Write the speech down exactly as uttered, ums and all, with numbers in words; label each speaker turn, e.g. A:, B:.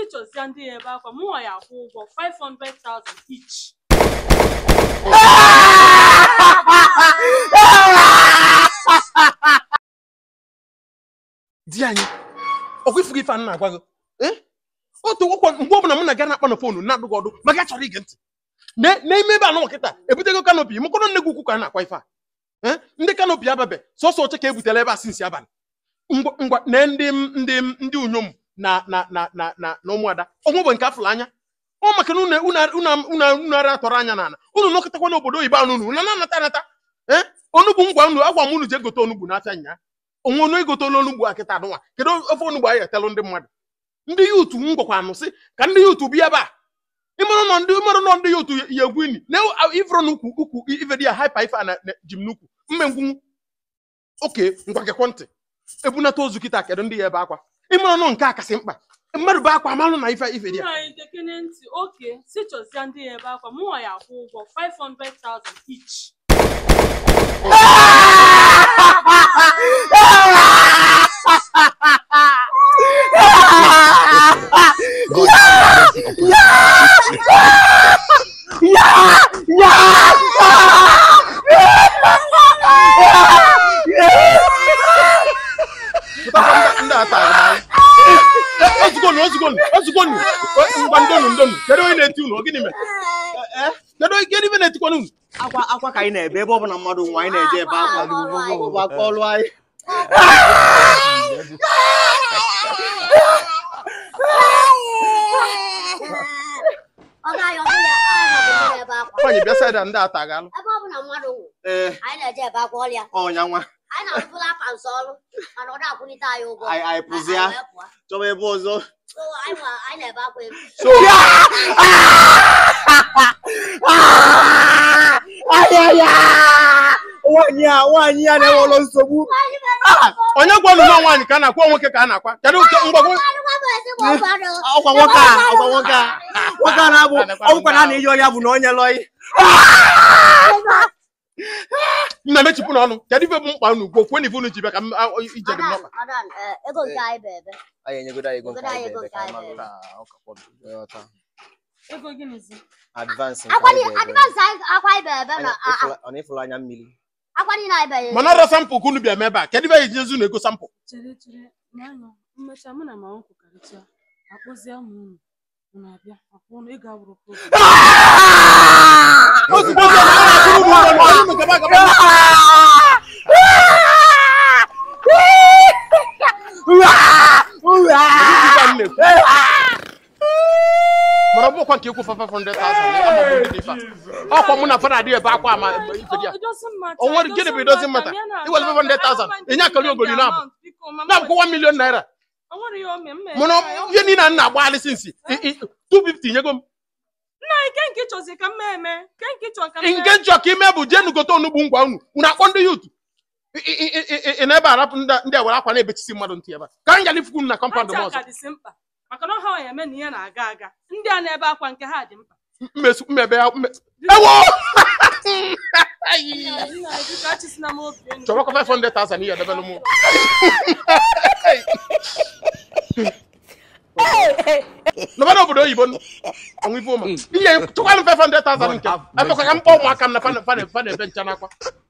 A: choose and the eba kwa mu ya for five hundred thousand each.
B: Dianye. Okwifugi fan na agwa. Eh? Otu okwo ngwo bu na mu na ga na akpa na phone na adugodo. Maka chori ige nti. Ne ne imebe anu okita. Ebutego canopy. Mu kono nnegu kuku na akwa ifa. Eh? Ndi canopy ababe. So so oche ka ebutele ebe asinsi aban. Ngwa ngwa ne ndi ndi ndi unyom na na na na na no muada. Onwo bo nka afula anya. O maka nu na una una una una ra toro anya na na. Unu no kitakwa na obodo iba anu nu. Na na nata nata. Eh? Onugbu ngwa unu agwa mu nu je goto onugbu na afia nya. Onwo no igoto onugbu akita anwa. Kedu ofe onugbu aye telo ndi mmadu. Ndị yutu ngwakwa anu si ka ndị yutu bia ba. Imoro no ndi imoro no ndi yutu yegwini. Na ifro nuku uku ivedi ya hyper ifa na jimnuku. Mmengwu. Okay, ngwa gekwonti. Ebuna tozu kita kedu ndi ebe akwa. Imoro no nke akasi mkpa. Mmadu ba akwa amalu na ifa ivedi ya.
A: Na ndekene nti okay, si choose and the eba kwa mu ya for five hundred thousand each.
C: Akwa akwa ka ị na-ebe ebe ọ bụ na mmadụ nwa anyị na-eje ebe akwa akpọlụ anyị.
B: Kwanye bịa side ndị atagalụ.
D: Ebe ọ bụ na mmadụ nwụ.
C: Ee.
D: Anyị na-eje ebe akwa ọlịa.
C: Ọnya nwa.
D: Anyị na-arụpụla pansị ọrụ mana ọ na-akwụlite anyị ụgwọ.
C: Anyị anyị pụzi ya. Chọba ebe ọzọ.
D: So anyị nwa anyị na-ebe akwa ebe.
C: So ayaya. Nwanyị a nwanyị a na-enwelo nsogbu.
B: Onye gwa nụ nwaanyị ka na-akwa nwoke ka a na-akwa. Kedu mgbagwo?
C: Ọkwa nwoke a, ọkwa nwoke a. Nwoke a na-abụ ọkwa na na-eyi ọya bụ na onye lọyi.
B: Nna mechipu n'ọnụ. Kedu ife bụ mkpa unu gwo kwe n'ife unu ji bịa ka ije dị mkpa.
D: Adan, ego nke anyị bụ ebe.
C: Anyị enyegodo anyị ego nke anyị
D: Ego
C: ebe
D: nke
C: ka anyị
D: anyị bụ
C: mara na ọka kwọdụ.
A: Ego ginizi.
C: Advance.
D: Akwani advance akwa anyị bụ ebe na
C: ọ na-efulu anya mmiri.
D: akwani na ebe.
B: Mana ra sample kunu bịa mebe a. Kedu ife iji nzu na ego sample?
A: Chere chere n'anya mmecha mụ na ma nwoke karịcha akpọzie ụmụ unu unu abịa akwụ unu ego awụrụ program.
B: Ozugbo ozugbo na-akụrụ ụmụ ụmụ ụmụ gaba gaba. Mara bụ kwa nke ikwu five hundred thousand. Ọkwa mụ na fara adị ebe akwa ama ife dị ya. O nwere gịnị bụ doesn't matter. Iwere five hundred thousand. Enye akali ogoli na abụ. Na abụ one million naira. Mụna ihe niile na agba alị sinsi. two fifty nyego m.
A: Na ike nke chozi ka mmeme. Ke nke cho ka
B: mmeme. Nke cho ka ime bụ jenu gote onugbu ngwa unu. Unu akpọ ndị youth. Ị na ebe arapụ ndị ewere akwa na-ebechisi mmadụ ntị ebe. Ka anyị galifu na compound m ọzọ.
A: Maka na ha ya eme na ihe na-aga aga. Ndị a na-ebe akwa nke ha dị mkpa.
B: Mmesu mmebe ya. Ewo! Chọrọ five hundred thousand ihe debelu mụ. Nobody obodo oyibo onwe ife ụma. Ihe chọkwalụ five hundred thousand nke. Ebe ka m kpọọ ụmụaka m na fa na ebe ncha n'akwa.